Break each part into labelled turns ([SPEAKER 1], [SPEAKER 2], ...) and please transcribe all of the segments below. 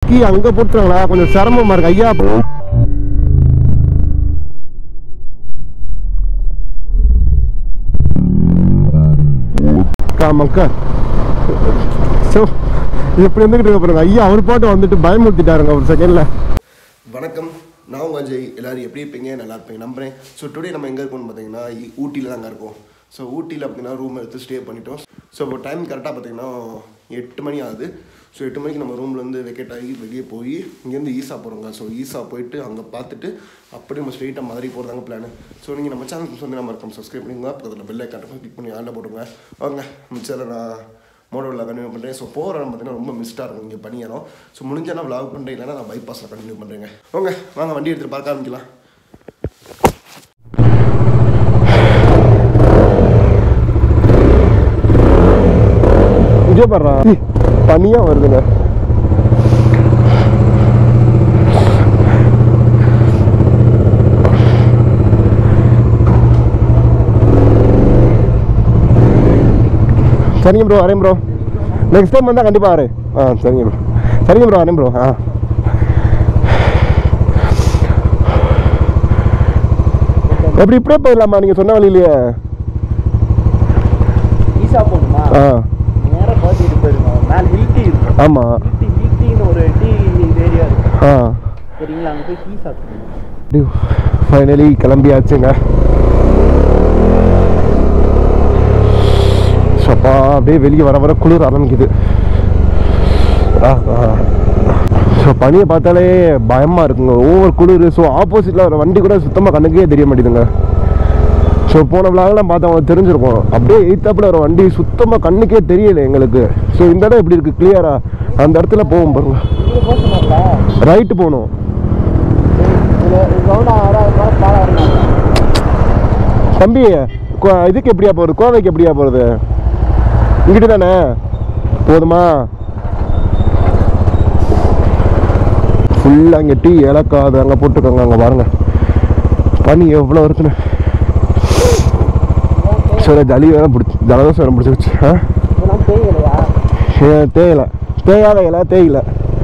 [SPEAKER 1] Key அங்கே போட்டுருவாங்களா, கொஞ்சம் சிரமமாக இருக்கு ஐயா. ஆமாக்கா. ஸோ எப்படி இருந்துக்கிட்டு இருக்க பாருங்க ஐயா, அவர் பாட்டு வந்துட்டு பயமுறுத்திட்டாருங்க ஒரு செகண்டில். வணக்கம், நான் உங்கள் அஜய். எல்லோரும் எப்படி இருப்பீங்க? நல்லா இருப்பீங்க நம்புகிறேன். ஸோ டுடே நம்ம எங்கே இருக்கோம்னு பார்த்தீங்கன்னா ஊட்டியில் தாங்க இருக்கோம். ஸோ ஊட்டியில் பார்த்தீங்கன்னா ரூம் எடுத்து ஸ்டே பண்ணிட்டோம். ஸோ இப்போ டைம் கரெக்டாக பார்த்தீங்கன்னா 8 மணி ஆகுது. ஸோ 8 மணிக்கு நம்ம ரூம்லேருந்து வெக்கேட் ஆகி வெளியே போய் இங்கேருந்து ஈசா போகிறோங்க. ஸோ ஈசா போயிட்டு அங்கே பார்த்துட்டு அப்படியே நம்ம ஸ்ட்ரெயிட்டாக மதுரை போகிறதாங்க பிளான். ஸோ நீங்கள் நம்ம சேனலுக்கு வந்து நம்ம இருக்கோம் சப்ஸ்கிரைப் பண்ணிங்க, பக்கத்தில் பெல் ஐக்கான் கிளிக் பண்ணி ஆளில் போட்டுங்க. வாங்க மிச்சத்தில் நான் மோடோவில் கண்டினியூ பண்ணுறேன். ஸோ போகிற பார்த்தீங்கன்னா ரொம்ப மிஸ்டாக இருக்கும் இங்கே பணியாரம். ஸோ முடிஞ்சால் நான் விளாக் பண்ணுறேன், இல்லைன்னா நான் பைபாஸில் கண்டினியூ பண்ணுறேங்க. ஓகே வாங்க வண்டி எடுத்துகிட்டு பார்க்க ஆரம்பிக்கலாம். இங்கே பாடுறா பனியாக வருதுங்க. சரிங்க ப்ரோ, வரேன் ப்ரோ. நெக்ஸ்ட் டைம் வந்தால் கண்டிப்பாக வரேன். சரிங்க ப்ரோ, சரிங்க ப்ரோ, வரேன் ப்ரோ. எப்படி இப்படியே போயிடலாமா நீங்கள் சொன்ன வழியிலையே? ஈஸா போகணுமா? நேராக பார்த்துட்டு போயிடுங்க. மேலே ஹில்டி இருக்கு. ஆமாம், ஹில்டின்னு ஒரு டீ ஏரியா இருக்கு. சரிங்களா, அங்கே போய் டீ சாப்பிடுங்க. ஃபைனலி கிளம்பியாச்சுங்க. அப்பா அப்படியே வெளியே வர வர குளிர் ஆரம்பிக்குது. ஸோ பனியை பார்த்தாலே பயமாக இருக்குங்க, ஓவர் குளிர். ஸோ ஆப்போசிட்டில் வர வண்டி கூட சுத்தமாக கண்ணுக்கே தெரிய மாட்டேதுங்க. ஸோ போன விழாவெல்லாம் பார்த்தா அவங்க தெரிஞ்சிருக்கும், அப்படியே எய்த்தாப்பில் வர வண்டி சுத்தமாக கண்ணுக்கே தெரியலை எங்களுக்கு. ஸோ இந்த இடம் எப்படி இருக்குது கிளியராக? அந்த இடத்துல போவோம் பாருங்க, ரைட்டு போகணும். தம்பி இதுக்கு எப்படியா போகிறது? கோவைக்கு எப்படியா போகிறது? இங்கிட்டு தானே போதுமா? ஃபுல்லாக இங்கே டீ ஏலக்காது அங்கே போட்டுருக்காங்க. அங்கே பாருங்க பனி எவ்வளோ இருக்குன்னு. சரி ஜலி வேலை பிடிச்சி ஜலதோஷம் வேலை பிடிச்சிருச்சு. தேயிலை தேயாத இலை தேயிலை.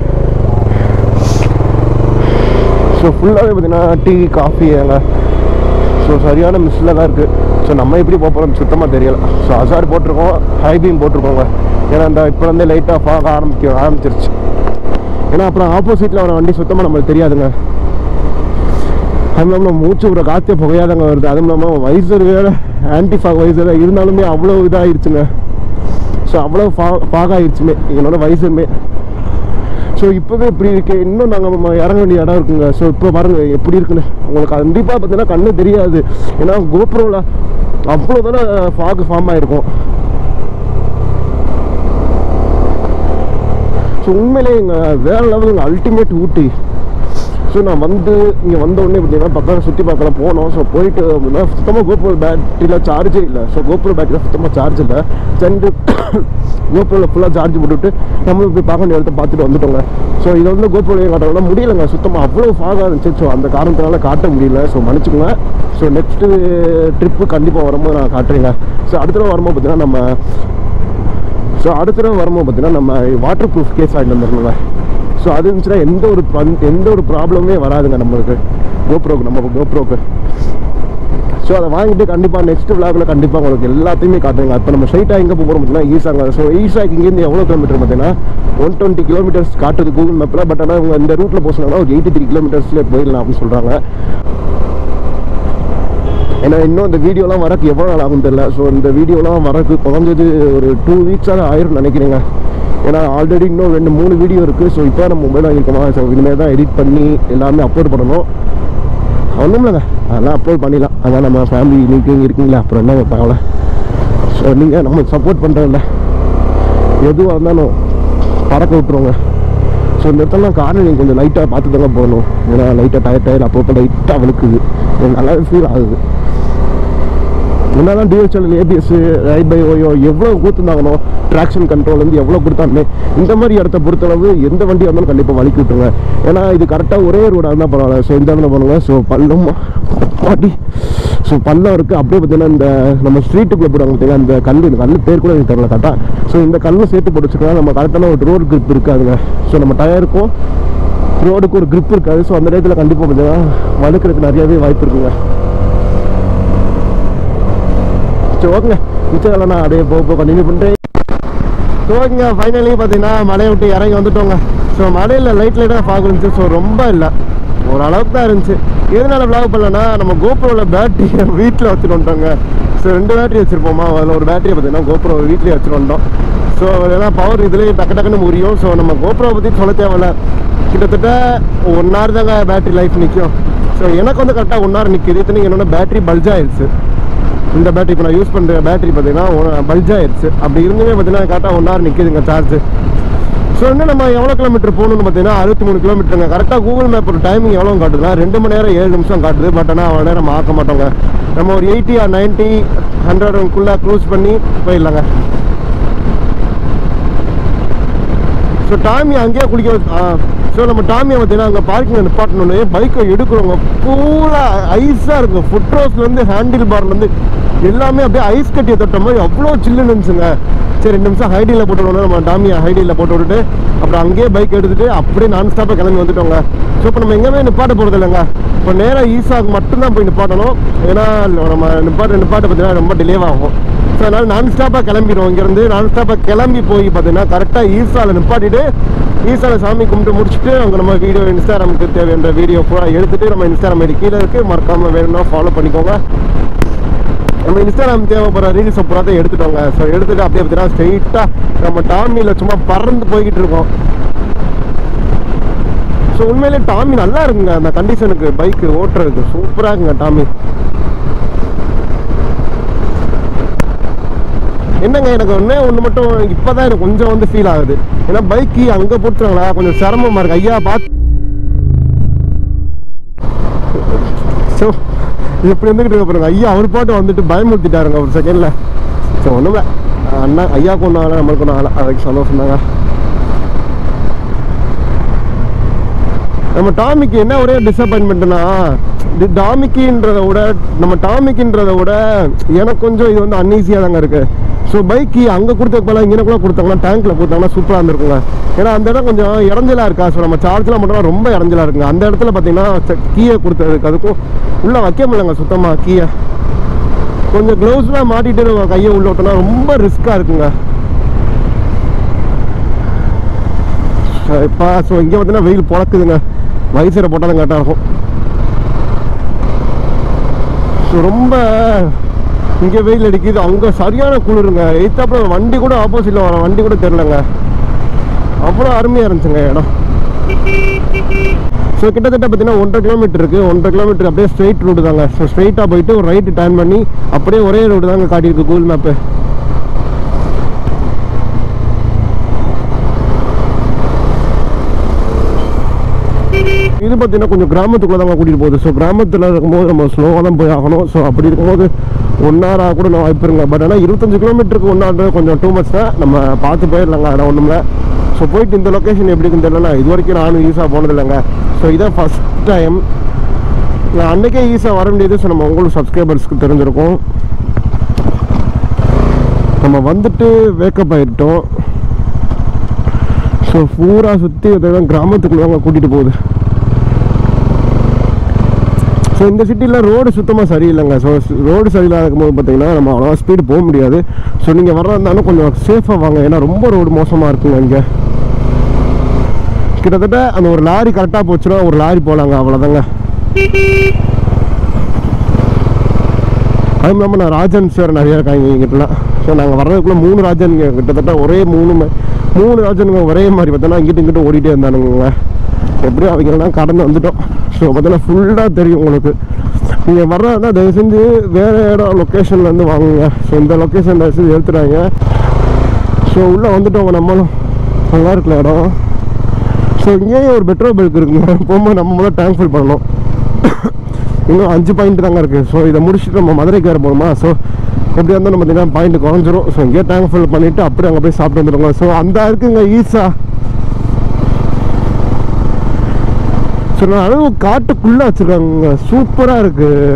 [SPEAKER 1] ஸோ ஃபுல்லாகவே பார்த்தீங்கன்னா டீ காஃபி அங்கே. ஸோ சரியான மிஸ்ஸில் தான் இருக்குது. ஸோ நம்ம எப்படி போக போகிறோம் சுத்தமாக தெரியலை. ஸோ அசார் போட்டிருக்கோம், ஹைபீம் போட்டிருக்கோங்க. ஏன்னா அந்த இப்போ வந்து லைட்டாக ஃபாக் ஆரம்பிச்சிருச்சு. ஏன்னா அப்புறம் ஆப்போசிட்டில் வர வண்டி சுத்தமாக நம்மளுக்கு தெரியாதுங்க. அதுவும் இல்லாமல் மூச்சு விட காற்றே புகையாதங்க வருது. அதுவும் இல்லாமல் வைசர் வேறு ஆன்டி ஃபாக் வைசர் இருந்தாலுமே அவ்வளோ இதாகிடுச்சுங்க. ஸோ அவ்வளோ ஃபாக் ஆகிடுச்சுமே என்னோட வைசருமே. ஸோ இப்போவே இப்படி இருக்கு, இன்னும் நாங்கள் இறங்க வேண்டிய இடம் இருக்குங்க. ஸோ இப்போ பாருங்கள் எப்படி இருக்குன்னு. உங்களுக்கு கண்டிப்பாக பார்த்தீங்கன்னா கண்ணு தெரியாது, ஏன்னா கோப்ரோவில் அவ்வளோ தானே ஃபாக் ஃபார்ம் ஆகிருக்கும். ஸோ உண்மையிலே எங்கள் வேறு லெவலுங்க, அல்டிமேட் ஊட்டி. ஸோ நான் வந்து இங்கே வந்த உடனே பார்த்தீங்கன்னா பக்கம் சுற்றி பார்க்கலாம் போனோம். ஸோ போயிட்டு சுத்தமாக கோப்ரோ பேட்டரியில் சார்ஜே இல்லை. ஸோ கோப்ரோ பேட்டரியில் சுத்தமாக சார்ஜ் இல்லை. சென்று கோப்ரோவில் ஃபுல்லாக சார்ஜ் போட்டுவிட்டு நம்மளும் போய் பார்க்க வேண்டிய இடத்த பார்த்துட்டு வந்துட்டோங்க. ஸோ இதை வந்து கோப்ரோலையும் காட்டணும்னா முடியலைங்க, சுத்தமாக அவ்வளோ ஃபாகாக இருந்துச்சு. ஸோ அந்த காரணத்தினால காட்ட முடியல. ஸோ மன்னிச்சுக்கோங்க. ஸோ நெக்ஸ்ட்டு ட்ரிப்பு கண்டிப்பாக வரும்போது நான் காட்டுறேங்க. ஸோ அடுத்த தடவை வரும்போது பார்த்தீங்கன்னா நம்ம வாட்டர் ப்ரூஃப் கேஸ் ஆகிட்டு வந்துடணுங்க. ஸோ அது இருந்துச்சுன்னா எந்த ஒரு ப்ராப்ளமே வராதுங்க நம்மளுக்கு கோப்ரோக்கு. ஸோ அதை வாங்கிட்டு கண்டிப்பாக நெக்ஸ்ட் விளாகில் கண்டிப்பாக உங்களுக்கு எல்லாத்தையுமே காட்டுங்க. இப்போ நம்ம ஸ்ட்ரைட்டாக எங்கே போகிறோம் பார்த்தீங்கன்னா ஈசாங்க. ஸோ ஈசாக்கு இங்கேருந்து எவ்வளோ கிலோமீட்டர் பார்த்தீங்கன்னா 120 கிலோமீட்டர்ஸ் காட்டுது கூகுள் மேப்பில். பட் ஆனால் இவங்க இந்த ரூட்டில் போச்சுன்னா ஒரு 83 கிலோமீட்டர்ஸ்லேயே போயிடலாம் அப்படின்னு சொல்கிறாங்க. ஏன்னா இன்னும் இந்த வீடியோலாம் வரக்கு எவ்வளோ நாள் ஆகும் தெரியல. ஸோ இந்த வீடியோலாம் வரக்கு குறைஞ்சது ஒரு 2 வீக்ஸாக ஆயிரும் நினைக்கிறேங்க. ஏன்னா ஆல்ரெடி இன்னும் 2-3 வீடியோ இருக்குது. ஸோ இப்போ நம்ம மொபைல் வாங்கியிருக்கோமா, ஸோ இனிமேல் தான் எடிட் பண்ணி எல்லாமே அப்லோட் பண்ணணும். ஒன்றும் இல்லைங்க, அதெல்லாம் அப்லோட் பண்ணிடலாம். அதான் நம்ம ஃபேமிலி நீங்கள் இருக்கீங்களா, அப்புறம் என்ன வைப்பாங்களே. ஸோ நீங்கள் நம்ம சப்போர்ட் பண்ணுறதில்ல, எதுவாக இருந்தாலும் பறக்க விட்டுருவோங்க. ஸோ இந்த இடத்துலாம் காரணம் நீங்கள் கொஞ்சம் லைட்டாக பார்த்து தாங்க போகணும். ஏன்னா லைட்டாக டயர் அப்பப்போ லைட்டாக வலுக்குது, எனக்கு நல்லா ஃபீல் ஆகுது. என்னதான் DSL ABS ride by wire எவ்வளோ கொடுத்துருந்தாங்கனோ ட்ராக்ஷன் கண்ட்ரோல் வந்து எவ்வளோ கொடுத்தாலுமே இந்த மாதிரி இடத்த பொறுத்தளவு எந்த வண்டியாக இருந்தாலும் கண்டிப்பாக வலிக்கி விட்டுருங்க. ஏன்னா இது கரெக்டாக ஒரே ரோடாக இருந்தால் பரவாயில்ல. ஸோ இந்த இடத்துல போனுங்க. ஸோ பள்ளம் பாட்டி ஸோ பள்ளம் இருக்குது. அப்படியே பார்த்தீங்கன்னா இந்த நம்ம ஸ்ட்ரீட்டுக்குள்ளே போடுவாங்க பார்த்தீங்கன்னா இந்த கல் பேர் கூட எனக்கு தெரியல கரெக்டாக. ஸோ இந்த கல்லை சேர்த்து போட்டுச்சுக்கலாம் நம்ம கரெக்டான ஒரு ரோடு கிரிப் இருக்காதுங்க. ஸோ நம்ம டயருக்கும் ரோடுக்கு ஒரு கிரிப் இருக்காது. ஸோ அந்த இடத்துல கண்டிப்பாக பார்த்தீங்கன்னா வழுக்கிறதுக்கு நிறையாவே வாய்ப்பு இருக்குங்க. சரி ஓகேங்க, மிச்சம் நான் அப்படியே போக கண்டினியூ பண்ணுறேன். ஸோ ஓகேங்க, ஃபைனலி பார்த்தீங்கன்னா மலையை விட்டு இறங்கி வந்துட்டோங்க. ஸோ மலையில் லைட்டாக ஃபாக் இருந்துச்சு. ஸோ ரொம்ப இல்லை, ஓரளவுக்கு தான் இருந்துச்சு. எதனால விளாக் பண்ணலன்னா நம்ம கோப்ரோவில் பேட்டரியை வீட்டில் வச்சுட்டு வந்துட்டோங்க. ஸோ 2 பேட்டரி வச்சுருப்போமா, அதில் ஒரு பேட்டரியை பார்த்தீங்கன்னா கோப்ரோ வீட்லேயே வச்சுட்டு வந்தோம். ஸோ ஏன்னா பவர் இதுலேயே டக்குன்னு முறியும். ஸோ நம்ம கோப்ரோவை பற்றி சொல்ல தேவையில்ல, கிட்டத்தட்ட 1 hour தாங்க பேட்டரி லைஃப் நிற்கும். ஸோ எனக்கு வந்து கரெக்டாக 1 hour நிற்கிது. இத்தனைக்கு என்னோட பேட்டரி பல்ஜ் ஆயிடுச்சு. இந்த பேட்டரி இப்போ நான் யூஸ் பண்ணுற பேட்டரி பார்த்தீங்கன்னா பல்ஜ் ஆயிடுச்சு. அப்படி இருந்துமே பார்த்தீங்கன்னா கரெக்டாக 1 hour நிற்கிதுங்க சார்ஜ். ஸோ இன்னும் நம்ம எவ்வளோ கிலோமீட்டர் போகணுன்னு பார்த்தீங்கன்னா 63 கிலோமீட்டருங்க. கரெக்டாக கூகுள் மேப் ஒரு டைமிங் எவ்வளோ காட்டுதுன்னா 2 மணி நேரம் 7 நிமிஷம் காட்டுது. பட் ஆனால் அவ்வளோ நேரம் ஆக்க மாட்டோங்க. நம்ம ஒரு 80 or 90 100 க்ரூஸ் பண்ணி போயிடலாங்க. ஸோ டாமி அங்கேயே குளிக்க ஸோ நம்ம டாமியை பார்த்தீங்கன்னா அங்கே பார்க்கிங் நிப்பாட்டணுன்னே பைக்கை எடுக்கிறவங்க பூரா ஐஸாக இருக்குங்க. ஃபுட் ரோஸ்லேருந்து ஹேண்டில் பார்லேருந்து எல்லாமே அப்படியே ஐஸ் கட்டியை தொட்ட மாதிரி அவ்வளோ சில்லுன்னு இருந்துச்சுங்க. சரி 2 நிமிஷம் ஹைடியில் போட்டு விடணும். நம்ம டாமியை ஹைடியில் போட்டு விட்டுட்டு அப்புறம் அங்கேயே பைக் எடுத்துகிட்டு அப்படியே நான் ஸ்டாப்பாக கிளம்பி வந்துட்டோங்க. ஸோ இப்போ நம்ம எங்கேயுமே நிப்பாட்ட போகிறது இல்லைங்க. இப்போ நேராக ஈஸாவுக்கு மட்டும்தான் போய் நிப்பாட்டணும். ஏன்னா நம்ம நிப்பாட்ட பார்த்தீங்கன்னா ரொம்ப டிலே ஆகும். ஸோ அதனால் நான் ஸ்டாப்பாக கிளம்பிடுவோம். இங்கேருந்து நான் ஸ்டாப்பாக கிளம்பி போய் பார்த்தீங்கன்னா கரெக்டாக ஈஸாவில் நிப்பாட்டிட்டு ஈஸாவில் சாமி கும்பிட்டு முடிச்சுட்டு அங்கே நம்ம வீடியோ இன்ஸ்டாகிராமுக்கு தேவையான வீடியோ பூரா எடுத்துகிட்டு நம்ம இன்ஸ்டாகிராம் ஐடி கீழே இருக்குது, மறக்காமல் வேணும்னா ஃபாலோ பண்ணிக்கோங்க. நம்ம இன்ஸ்டாகிராம் தேவைப்படுற ரீல்ஸை பூரா தான் எடுத்துட்டோங்க. ஸோ எடுத்துகிட்டு அப்படியே பார்த்தீங்கன்னா ஸ்ட்ரெயிட்டாக நம்ம டாமியில் சும்மா பறந்து போய்கிட்டு இருக்கோம். ஸோ உண்மையிலே டாமி நல்லா இருக்குங்க. அந்த கண்டிஷனுக்கு பைக்கு ஓட்டுறதுக்கு சூப்பராக இருக்குங்க டாமி. என்னங்க எனக்கு ஒன்று மட்டும் இப்போ தான் எனக்கு கொஞ்சம் வந்து ஃபீல் ஆகுது. ஏன்னா பைக்கு அங்கே போட்டுருங்களா கொஞ்சம் சிரமமாக இருக்குது. ஐயா பார்த்து ஸோ எப்படி இருந்துக்கிட்டு இருக்க பாருங்க. ஐயா அவர் பாட்டு வந்துட்டு பயமுறுத்திட்டாருங்க ஒரு செகண்டில். ஸோ ஒன்றும் அண்ணா ஐயாவுக்கு ஒன்றும் ஆகலை, நம்மளுக்கு ஒன்றும் ஆகலை, அதுக்கு சந்தோஷம் தாங்க. நம்ம டாமிக்கு என்ன ஒரே டிசப்பாயின்மெண்ட்னா டாமிக்கின்றதை விட எனக்கு கொஞ்சம் இது வந்து அன்ஈஸியாக தாங்க இருக்குது. ஸோ பைக்கு அங்கே கொடுத்ததுக்கு மேலே இங்கே கூட கொடுத்தாங்கன்னா டேங்க்கில் கொடுத்தாங்கன்னா சூப்பராக இருந்திருக்குங்க. ஏன்னா அந்த இடம் கொஞ்சம் இறஞ்சலாக இருக்கா. ஸோ நம்ம சார்ஜெலாம் மட்டும் ரொம்ப இறஞ்சலாக இருக்குங்க. அந்த இடத்துல பார்த்தீங்கன்னா கீயை கொடுத்ததுக்கு அதுக்கும் உள்ளே வைக்க முடியலங்க சுத்தமாக. கீயை கொஞ்சம் க்ளவுஸ்லாம் மாட்டிட்டு நம்ம கையை உள்ள விட்டோம்னா ரொம்ப ரிஸ்க்காக இருக்குங்க. இப்போ ஸோ இங்கே பார்த்தீங்கன்னா வெயில் பொழக்குதுங்க. வயசரை போட்டாலும் கரெக்டாக இருக்கும். ஸோ ரொம்ப இங்கே வெயில் அடிக்குது, அங்கே சரியான குளிருங்க. எய்த்தாப்புல வண்டி கூட ஆப்போசிட்டில் வர வண்டி கூட தெரிலங்க. அவ்வளோ அருமையாக இருந்துச்சுங்க இடம். ஸோ கிட்டத்தட்ட பார்த்தீங்கன்னா 1.5 கிலோமீட்டர் இருக்குது. 1.5 கிலோமீட்டர் அப்படியே ஸ்ட்ரெயிட் ரோடு தாங்க. ஸோ ஸ்ட்ரெயிட்டாக போயிட்டு ஒரு ரைட்டு டர்ன் பண்ணி அப்படியே ஒரே ரோடு தாங்க காட்டியிருக்கு கூகுள் மேப்பு. இது பார்த்தீங்கன்னா கொஞ்சம் கிராமத்துக்குள்ளே தான் கூட்டிகிட்டு போகுது. ஸோ கிராமத்தில் இருக்கும்போது நம்ம ஸ்லோவாக தான் போய் ஆகணும். ஸோ அப்படி இருக்கும்போது 1 hour கூட நான் வாய்ப்பு இருங்க. பட் ஆனால் 25 கிலோமீட்டருக்கு 1 hour கொஞ்சம் டூ மச் தான். நம்ம பார்த்து போயிடலாங்க, அதெல்லாம் ஒன்றும்ல. ஸோ போயிட்டு இந்த லொக்கேஷன் எப்படி இருக்குன்னு தெரியல. இது வரைக்கும் நானும் ஈஸாக போனது இல்லைங்க. ஸோ இதான் ஃபஸ்ட் டைம். நான் அன்றைக்கே ஈஸாக வர முடியாது. ஸோ நம்ம உங்களுக்கு சப்ஸ்கிரைபர்ஸ்க்கு தெரிஞ்சிருக்கும். நம்ம வந்துட்டு வேக்கப் ஆகிட்டோம். ஸோ பூரா சுற்றி கிராமத்துக்குள்ளே கூட்டிகிட்டு போகுது. ஸோ இந்த சிட்டியில் ரோடு சுத்தமாக சரியில்லைங்க. ஸோ ரோடு சரியில்லாத இருக்கும்போது பார்த்தீங்கன்னா நம்ம அவ்வளோவா ஸ்பீடு போக முடியாது. ஸோ நீங்கள் வர்றதா இருந்தாலும் கொஞ்சம் சேஃபாக வாங்க. ஏன்னா ரொம்ப ரோடு மோசமாக இருக்குங்க இங்கே. கிட்டத்தட்ட அந்த ஒரு லாரி கரெக்டாக போச்சுன்னா ஒரு லாரி போகலாங்க, அவ்வளோதாங்க. அதுவும் இல்லாமல் நான் ராஜன்ஸ் வேறு நிறையா இருக்காங்க இங்கிட்டலாம். ஸோ நாங்கள் வர்றதுக்குள்ளே 3 ராஜனுங்க கிட்டத்தட்ட ஒரே 3 ராஜனுங்க ஒரே மாதிரி பார்த்தோன்னா இங்கிட்ட ஓடிட்டே இருந்தானுங்க. எப்படியும் அவங்கெல்லாம் கடந்து வந்துட்டோம். ஸோ பார்த்தீங்கன்னா ஃபுல்லாக தெரியும் உங்களுக்கு. நீங்கள் வர்றதா தயவு செஞ்சு வேறு இடம் லொக்கேஷன்லேருந்து வாங்குங்க. ஸோ இந்த லொக்கேஷன் தயவு செஞ்சு எடுத்துட்டாங்க. ஸோ உள்ளே வந்துட்டோங்க நம்மளும். நல்லா இருக்குல்ல இடம். ஸோ இங்கேயும் ஒரு பெட்ரோல் பல்க் இருக்குங்க. போகும்போது நம்ம முதல்ல டேங்க் ஃபில் பண்ணணும். இன்னும் 5 பாயிண்ட் தாங்க இருக்குது. ஸோ இதை முடிச்சுட்டு நம்ம மதுரைக்கு வேறு போகணுமா. ஸோ எப்படி இருந்தாலும் பார்த்தீங்கன்னா பாயிண்ட் குறைஞ்சிரும். ஸோ இங்கேயே டேங்க் ஃபில் பண்ணிவிட்டு அப்படியே அங்கே போய் சாப்பிட்டு வந்துடுங்க. ஸோ அந்த இருக்குங்க ஈஸா. ஸோ நான் அளவு காட்டுக்குள்ளே வச்சுருக்காங்க, சூப்பராக இருக்குது.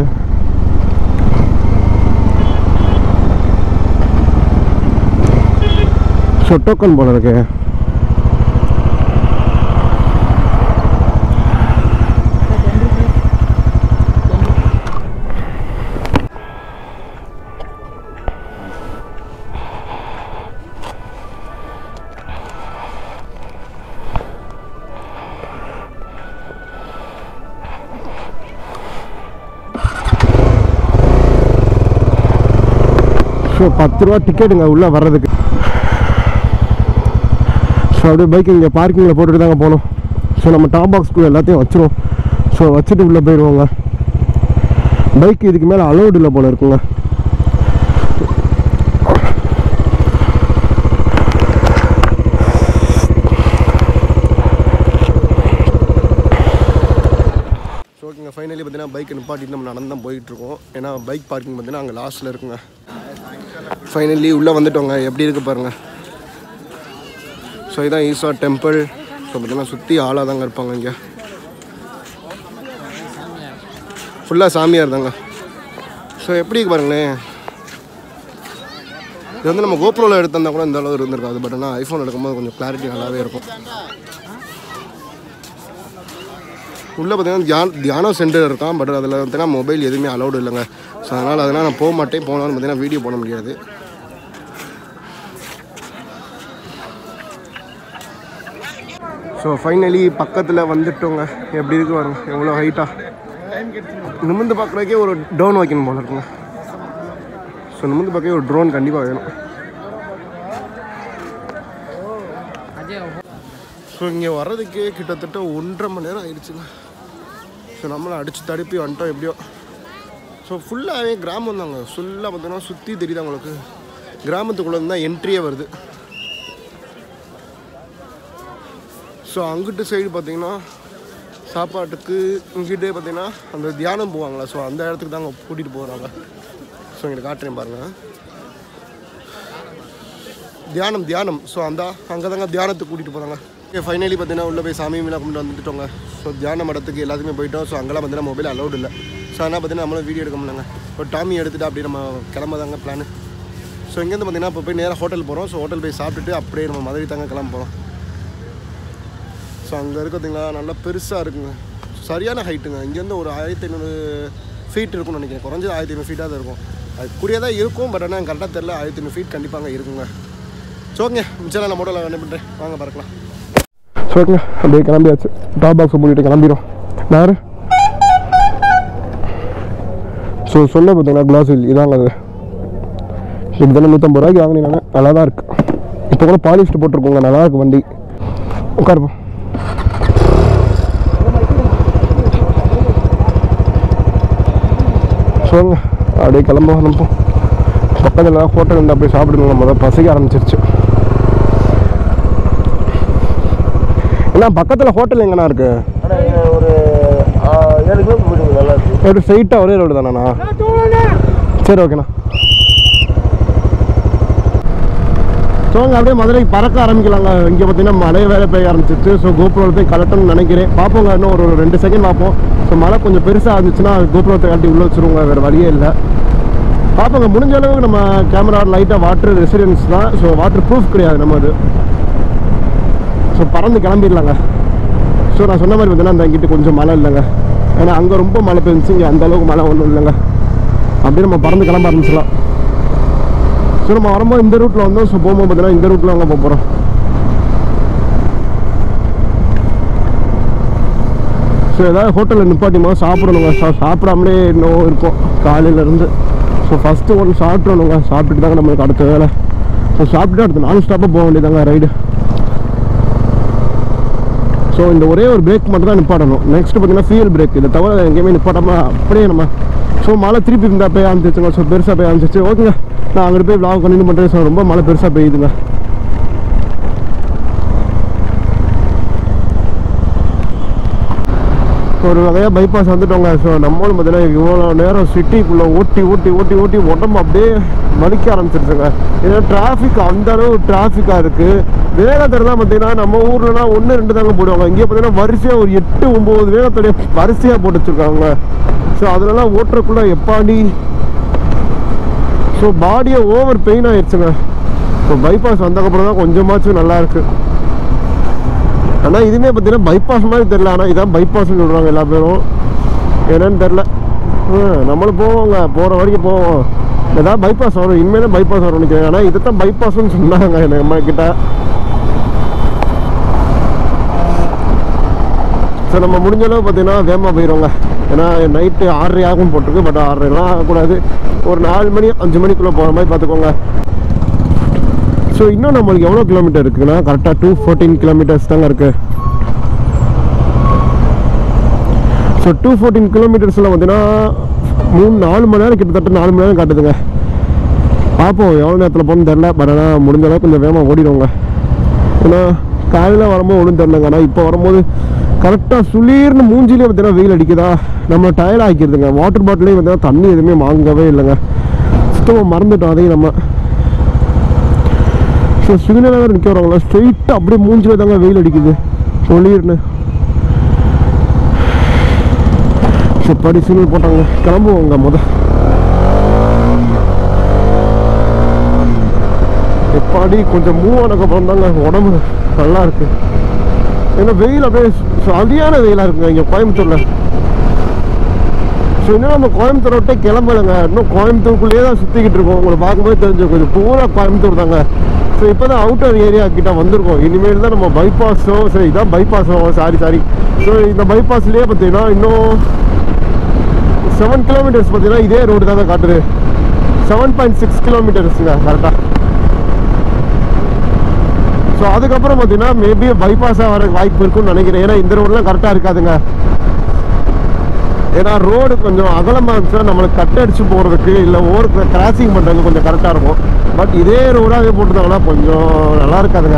[SPEAKER 1] ஸோ டோக்கன் போல இருக்கு. ஸோ 10 ரூபா டிக்கெட்டுங்க உள்ளே வர்றதுக்கு. ஸோ அப்படியே பைக் இங்கே பார்க்கிங்கில் போட்டுட்டு தாங்க போகணும். ஸோ நம்ம டாப் பாக்ஸ்க்கு எல்லாத்தையும் வச்சிரும். ஸோ வச்சுட்டு உள்ளே போயிடுவோங்க. பைக் இதுக்கு மேலே அலோடு இல்லை போல இருக்குங்க. ஸோ ஓகேங்க, ஃபைனலி பார்த்தீங்கன்னா பைக் நிப்பாட்டிட்டு நம்ம நடந்து தான் போயிட்டுருக்கோம். ஏன்னா பைக் பார்க்கிங் பார்த்தீங்கன்னா அங்கே லாஸ்ட்டில் இருக்குங்க. ஃபைனலி உள்ளே வந்துட்டோங்க. எப்படி இருக்குது பாருங்கள். ஸோ இதான் ஈசா டெம்பிள். ஸோ பார்த்தீங்கன்னா சுற்றி ஆளாக தாங்க இருப்பாங்க. இங்கே ஃபுல்லாக சாமியார் தாங்க. ஸோ எப்படி பாருங்களேன், இது வந்து நம்ம கோப்ரோவில் எடுத்திருந்தா கூட இந்த அளவு இருந்திருக்காது. பட் ஆனால் ஐஃபோன் எடுக்கும்போது கொஞ்சம் கிளாரிட்டி நல்லாவே இருக்கும். உள்ளே பார்த்தீங்கன்னா தியானம் சென்டர் இருக்கான். பட் அதில் பார்த்தீங்கன்னா மொபைல் எதுவுமே அலௌடு இல்லைங்க. ஸோ அதனால் நான் போக மாட்டேன். போனாலும் பார்த்தீங்கன்னா வீடியோ போட முடியாது. ஸோ ஃபைனலி பக்கத்தில் வந்துட்டோங்க. எப்படி இருக்கு பாருங்க, எவ்வளோ ஹைட்டாக. நிமிர்ந்து பார்க்குறதுக்கே ஒரு ட்ரோன் வைக்கணும் போல இருக்குங்க. ஸோ நிமிர்ந்து பார்க்கவே ஒரு ட்ரோன் கண்டிப்பாக வேணும். ஸோ இங்கே வர்றதுக்கே கிட்டத்தட்ட 1.5 மணி நேரம் ஆயிடுச்சுங்க. ஸோ நம்மளை அடித்து தடுப்பி வந்துட்டோம் எப்படியோ. ஸோ ஃபுல்லாகவே கிராமம் தாங்க. ஃபுல்லாக பார்த்தீங்கன்னா சுற்றி தெரியுது அவங்களுக்கு. கிராமத்துக்குள்ளே தான் என்ட்ரியே வருது. ஸோ அங்கிட்டு சைடு பார்த்திங்கன்னா சாப்பாட்டுக்கு இங்கிட்டே பார்த்திங்கன்னா அந்த தியானம் போவாங்களா. ஸோ அந்த இடத்துக்கு தாங்க கூட்டிகிட்டு போகிறாங்க. ஸோ இங்கே காட்டுறேன் பாருங்கள், தியானம். ஸோ அங்கே தாங்க தியானத்துக்கு கூட்டிகிட்டு போகிறாங்க. ஓகே, ஃபைனலி பார்த்தீங்கன்னா உள்ளே போய் சாமி மீனாக கொண்டு வந்துட்டோங்க. ஸோ தியான மடத்துக்கு எல்லாத்துக்குமே போயிட்டோம். ஸோ அங்கெல்லாம் பார்த்தீங்கன்னா மொபைல் அலௌடு இல்லை. ஸோ அதனால் பார்த்தீங்கன்னா நம்மளும் வீடியோ எடுக்க முடியலங்க. ஒரு டாமி எடுத்துகிட்டு அப்படி நம்ம கிளம்பதாங்க பிளான். ஸோ இங்கேருந்து பார்த்தீங்கன்னா இப்போ போய் நேராக ஹோட்டல் போகிறோம். ஸோ ஹோட்டல் போய் சாப்பிட்டுட்டு அப்படியே நம்ம மதுரை தாங்க கிளம்ப போகிறோம். ஸோ அங்கே இருக்க பார்த்தீங்களா நல்லா பெருசாக இருக்குங்க. சரியான ஹைட்டுங்க. இங்கேருந்து ஒரு 1500 ஃபீட் இருக்கும்னு நினைக்கிறேன். குறைஞ்சது 1500 ஃபீட்டாக தான் இருக்கும். அது கூடிய தான் இருக்கும். பட் ஆனால் கரெக்டாக தெரில. 1500 ஃபீட் கண்டிப்பாக இருக்குங்க. ஸோ ஓகே, மிச்சம் நான் மோட்டோவில் என்ன பண்ணுறேன், வாங்க பார்க்கலாம். ஸோ ஓகேங்க, அப்படியே கிளம்பியாச்சு. டாப் பாக்ஸை மூடிட்டு கிளம்பிடும் யார். ஸோ சொன்ன பார்த்தீங்கன்னா கிளாஸ் இதாங்க. அது கிட்டத்தட்ட 150 ரூபாய்க்கு வாங்கினீங்க. நல்லா தான் இருக்குது. இப்போ கூட பாலிஸ்ட் போட்டிருக்கோங்க. நல்லா இருக்குது வண்டி. உட்காருப்போம். சொல்லுங்க, அப்படியே கிளம்ப அனுப்போம். பக்கத்தில் ஹோட்டல் இருந்தால் அப்படியே சாப்பிடுங்க. முதல் பசிக்க ஆரம்பிச்சிருச்சு. ஏன்னா பக்கத்தில் ஹோட்டல் எங்கண்ணா இருக்குது?
[SPEAKER 2] ஒரு 7 கிலோமீட்டர் போயிடுங்க. நல்லா இருக்கு.
[SPEAKER 1] எப்படி ஸ்ட்ரைட்டாக ஒரே ரோடு தானேண்ணா? சரி ஓகேண்ணா. ஸோ அங்கே அப்படியே மதுரைக்கு பறக்க ஆரம்பிக்கலாங்க. இங்கே பார்த்தீங்கன்னா மழை வேலை பெய்ய ஆரம்பிச்சிச்சு. ஸோ கோப்ரோவில் போய் கலட்டணும்னு நினைக்கிறேன். பார்ப்போங்க, இன்னும் ஒரு 2 செகண்ட் பார்ப்போம். ஸோ மழை கொஞ்சம் பெருசாக இருந்துச்சுன்னா கோப்ரோத்தை கட்டி உள்ளே வச்சுருவோங்க. வேறு வழியே இல்லை. பார்ப்போங்க, முடிஞ்ச அளவுக்கு நம்ம கேமரா லைட்டாக வாட்டர் ரெசிடென்ஸ் தான். ஸோ வாட்டர் ப்ரூஃப் கிடையாது நம்ம அது. ஸோ பறந்து கிளம்பிடலாங்க. ஸோ நான் சொன்ன மாதிரி பார்த்தீங்கன்னா அந்த இங்கிட்டு கொஞ்சம் மழை இல்லைங்க. ஏன்னா அங்கே ரொம்ப மழை பெஞ்சிச்சு. இங்கே அந்தளவுக்கு மழை ஒன்றும் இல்லைங்க. அப்படியே நம்ம பறந்து கிளம்ப ஆரம்பிச்சிடலாம். ஸோ நம்ம வரும்போது இந்த ரூட்டில் வந்தோம். ஸோ போகும்போது பார்த்தீங்கன்னா இந்த ரூட்டில் அங்கே போக போகிறோம். ஸோ ஏதாவது ஹோட்டலில் நிப்பாட்டிமா சாப்பிடணுங்க. சாப்பிடாமலே இன்னும் இருக்கும் காலையிலேருந்து. ஸோ ஃபஸ்ட்டு ஒன்று சாப்பிட்றணுங்க. சாப்பிட்டுட்டு தாங்க நம்மளுக்கு அடுத்த வேலை. ஸோ சாப்பிட்டுட்டு அடுத்து 4 ஸ்டாப்பாக போக வேண்டியதாங்க ரைடு. ஸோ இந்த ஒரே ஒரு பிரேக் மட்டும் தான் நிப்பாட்டணும். நெக்ஸ்ட்டு பார்த்தீங்கன்னா ஃபியூல் பிரேக். இதை தவிர எங்கேயுமே நிப்பாட்டாமல் அப்படியே நம்ம. ஸோ மழை திருப்பி இருந்தால் போய் ஆரம்பிச்சிச்சுங்க. ஸோ பெருசாக போய் ஆரம்பிச்சிச்சு. ஓகேங்க, நான் அங்கிட்டு போய் vlog கண்டினியூ பண்ணுறேன். ஸோ ரொம்ப மழை பெருசாக பெய்யுதுங்க. ஒரு வகையாக பைபாஸ் வந்துட்டோங்க. ஸோ நம்மளும் பார்த்தீங்கன்னா இவ்வளோ நேரம் சிட்டிக்குள்ளே ஓட்டி ஓட்டி ஓட்டி ஓட்டி உடம்பு அப்படியே வலிக்க ஆரம்பிச்சிருச்சுங்க. ஏன்னா டிராஃபிக் அந்த அளவு டிராஃபிக்காக இருக்குது. வேகத்தில் தான் பார்த்தீங்கன்னா நம்ம ஊர்லனா 1-2 தாங்க போடுவாங்க. இங்கே பார்த்தீங்கன்னா வரிசையாக ஒரு 8-9 வேகத்துடைய வரிசையாக போட்டு வச்சுருக்காங்க. ஸோ அதெல்லாம் ஓட்டுறக்குள்ளே எப்பாடி ஸோ பாடியை ஓவர் பெயின் ஆயிடுச்சுங்க. ஸோ பைபாஸ் வந்ததுக்கப்புறம் தான் கொஞ்சமாச்சும் நல்லா இருக்குது. ஆனால் இதுவுமே பார்த்தீங்கன்னா பைபாஸ் மாதிரி தெரில. ஆனால் இதான் பைபாஸ்ன்னு சொல்கிறாங்க எல்லா பேரும். என்னன்னு தெரில. நம்மளும் போவோங்க, போகிற வரைக்கும் போவோம். ஏதாவது பைபாஸ் வரும், இனிமேல் தான் பைபாஸ் வரும்னு நினைக்கிறேன். ஆனால் இதை தான் பைபாஸ்ன்னு சொன்னாங்க எனக்கு அம்மா கிட்ட. ஸோ நம்ம முடிஞ்ச அளவு பார்த்தீங்கன்னா வேகமாக போயிடுவோங்க. ஏன்னா நைட்டு 6:30 ஆகும் போட்டிருக்கு. பட் 6:30 ஆகக்கூடாது. ஒரு 4 மணி 5 மணிக்குள்ளே போகிற மாதிரி பார்த்துக்கோங்க. ஸோ இன்னும் நம்மளுக்கு எவ்வளோ கிலோமீட்டர் இருக்குதுன்னா கரெக்டாக 214 கிலோமீட்டர்ஸ் தாங்க இருக்குது. ஸோ 214 கிலோமீட்டர்ஸில் பார்த்தீங்கன்னா 3-4 மணி நேரம், கிட்டத்தட்ட 4 மணி நேரம் காட்டுதுங்க. பார்ப்போம் எவ்வளோ நேரத்தில் போகணும்னு தெரில. பட் ஆனால் முடிஞ்ச அளவுக்கு கொஞ்சம் வேகமாக ஓடிடுவோங்க. ஏன்னா காலையில் வரும்போது ஒன்றும் தெரிலங்க. ஆனால் இப்போ வரும்போது கரெக்டாக சுளீர்னு மூஞ்சிலே பார்த்தீங்கன்னா வெயில் அடிக்குதா, நம்ம டயர்ட் ஆகிக்கிறதுங்க. வாட்டர் பாட்டிலே பார்த்தீங்கன்னா தண்ணி எதுவுமே வாங்கவே இல்லைங்க. சுத்தமாக மறந்துட்டோம் அதையும் நம்ம. ஸோ சிக்னலாக தான் நிற்க வராங்களா, ஸ்ட்ரெயிட்டாக அப்படியே மூஞ்சிலே தாங்க வெயில் அடிக்குது ஒளிர்னு. ஸோ படி சிக்னல் போட்டாங்க, கிளம்புவோங்க. எப்பாடி கொஞ்சம் மூவ் ஆனதுக்கப்புறம் தாங்க உடம்பு நல்லா இருக்கு. ஏன்னா வெயில் அப்படியே சரியான வெயிலாக இருக்குங்க இங்கே கோயம்புத்தூரில். ஸோ இன்னும் நம்ம கோயம்புத்தூரை விட்டே கிளம்பலைங்க. இன்னும் கோயம்புத்தூருக்குள்ளேயே தான் சுற்றிக்கிட்டு இருக்கோம். உங்களை பார்க்கும்போது தெரிஞ்சுக்கும் இது பூரா கோயம்புத்தூர் தாங்க. ஸோ இப்போ தான் அவுட்டர் ஏரியா கிட்ட வந்திருக்கோம். இனிமேல் தான் நம்ம பைபாஸோ, சரி இதான் பைபாஸோ, சாரி. ஸோ இந்த பைபாஸ்லேயே பார்த்தீங்கன்னா இன்னும் 7 கிலோமீட்டர்ஸ் பார்த்தீங்கன்னா இதே ரோடு தாங்க காட்டுது. 7.6 கிலோமீட்டர்ஸுங்க கரெக்டாக. ஸோ அதுக்கப்புறம் பார்த்தீங்கன்னா மேபி பைபாஸாக வர வாய்ப்பு இருக்குன்னு நினைக்கிறேன். ஏன்னா இந்த ரோடெலாம் கரெக்டாக இருக்காதுங்க. ஏன்னா ரோடு கொஞ்சம் அகலமாக இருந்துச்சுன்னா நம்மளுக்கு கட் அடிச்சு போகிறதுக்கு இல்லை ஓவர் கிராசிங் பண்ணுறதுக்கு கொஞ்சம் கரெக்டாக இருக்கும். பட் இதே ரோடாகவே போட்டுருந்தாங்கன்னா கொஞ்சம் நல்லா இருக்காதுங்க.